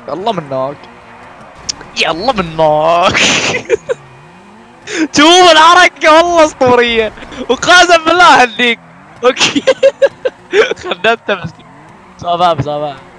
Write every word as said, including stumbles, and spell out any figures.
يلا منك يلا منك. شوف الحركة والله اسطورية وقسم بالله هديك. اوكي. خدمت مسكين. صباح صباح.